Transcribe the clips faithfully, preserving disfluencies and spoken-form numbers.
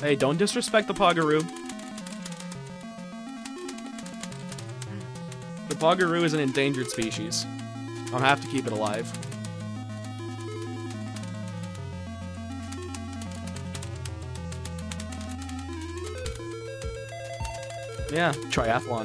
Hey, don't disrespect the Pogaroo. The Pogaroo is an endangered species. I'll have to keep it alive. Yeah, triathlon.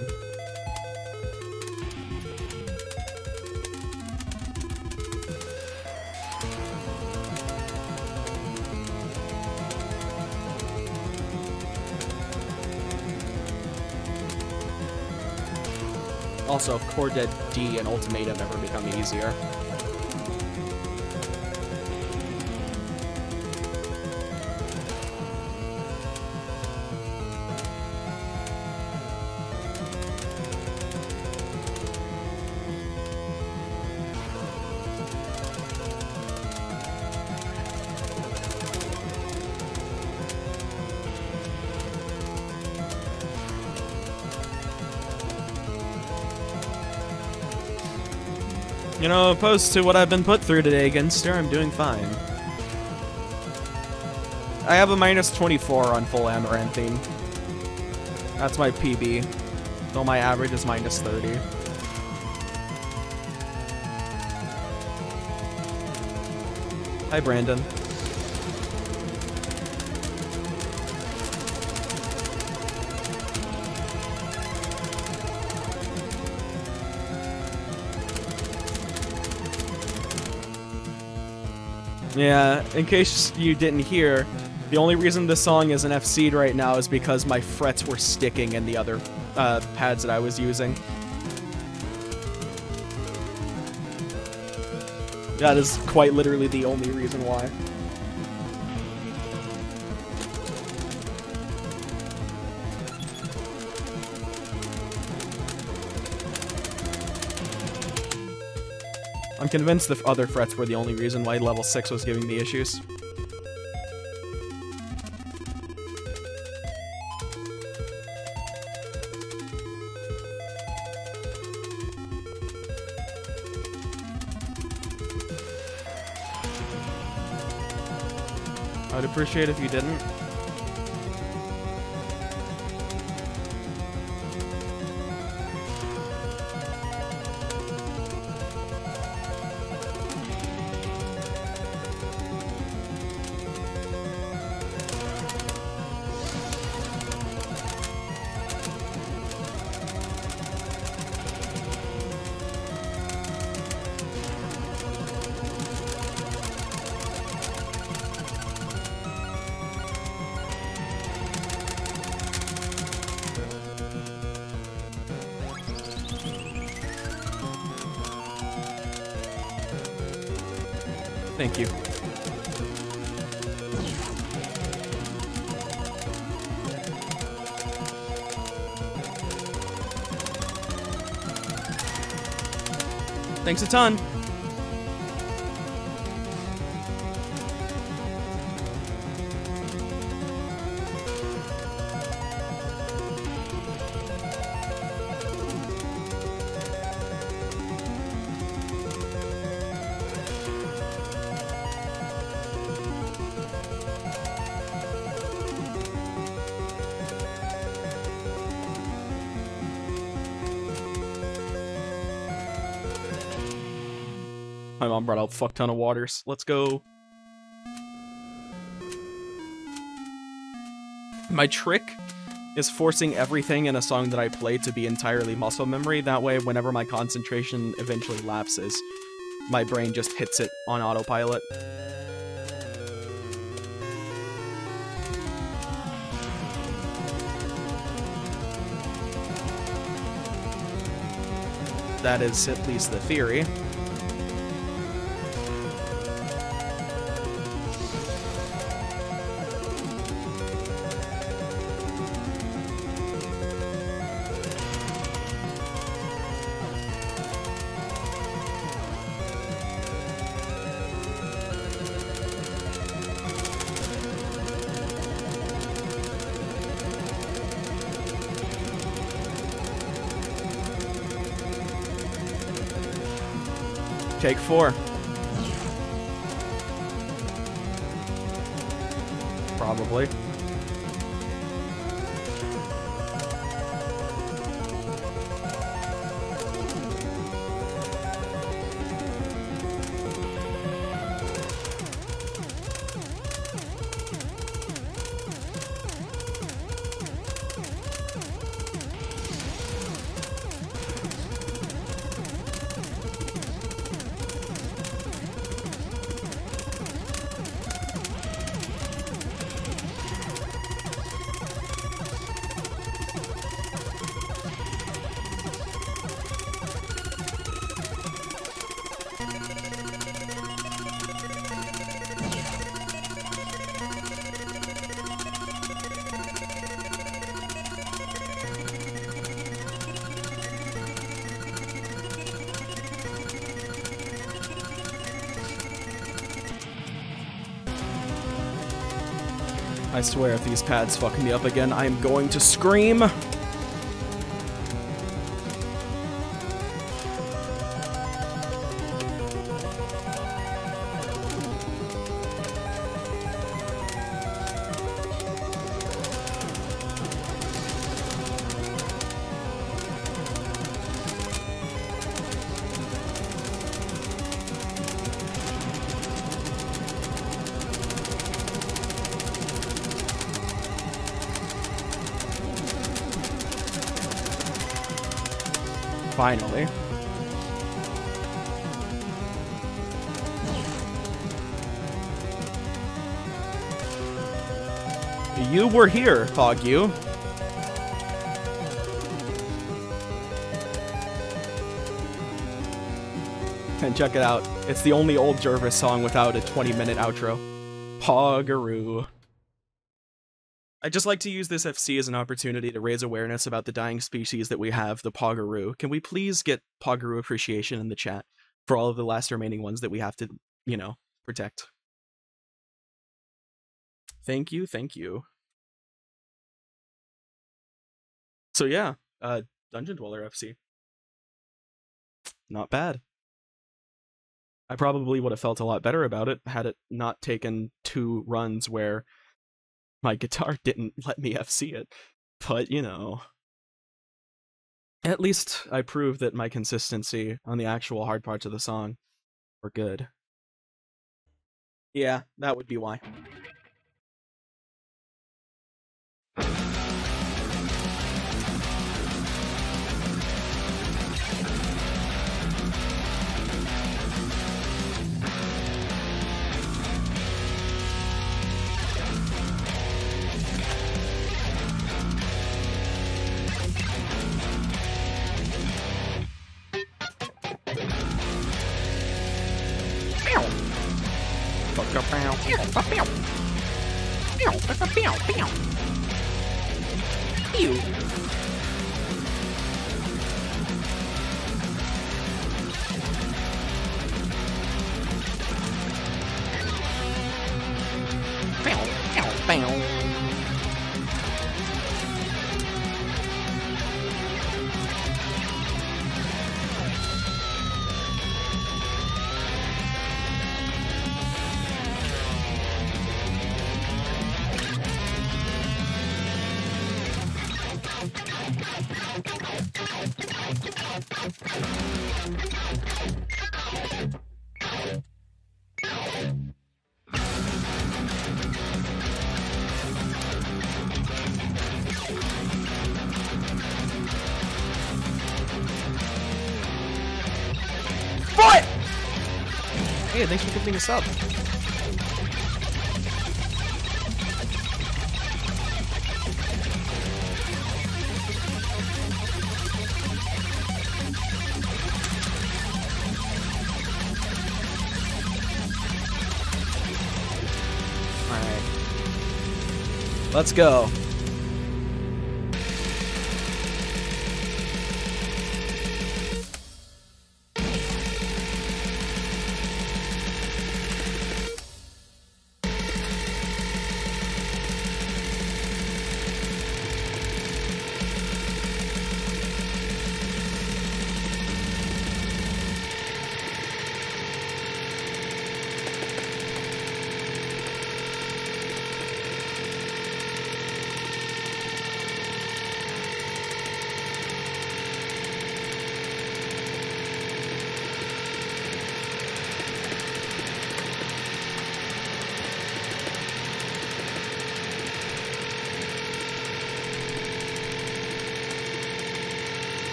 Also, if Core Dead D and Ultimatum ever become easier. You know, opposed to what I've been put through today against her, I'm doing fine. I have a minus twenty-four on full Amaranthine. That's my P B, though my average is minus thirty. Hi, Brandon. Yeah, in case you didn't hear, the only reason this song isn't F C'd right now is because my frets were sticking in the other uh, pads that I was using. That is quite literally the only reason why. I'm convinced the other frets were the only reason why level six was giving me issues. I'd appreciate if you didn't. Thank you. Thanks a ton. My mom brought out a fuck ton of waters. Let's go. My trick is forcing everything in a song that I play to be entirely muscle memory. That way, whenever my concentration eventually lapses, my brain just hits it on autopilot. That is at least the theory. Take four. Probably. I swear if these pads fuck me up again, I am going to scream! Finally. You were here, Hog you. And check it out. It's the only old Jervis song without a twenty minute outro. Pogaroo. I'd just like to use this F C as an opportunity to raise awareness about the dying species that we have, the Pogaroo. Can we please get Pogaroo appreciation in the chat for all of the last remaining ones that we have to, you know, protect? Thank you, thank you. So yeah, uh, Dungeon Dweller F C. Not bad. I probably would have felt a lot better about it had it not taken two runs where my guitar didn't let me F C it, but you know. At least I proved that my consistency on the actual hard parts of the song were good. Yeah, that would be why. Ew. What? Hey, thanks for giving me a sub. Alright. Let's go.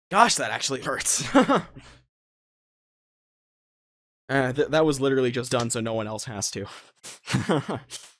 Gosh, that actually hurts. uh, th that was literally just done so no one else has to.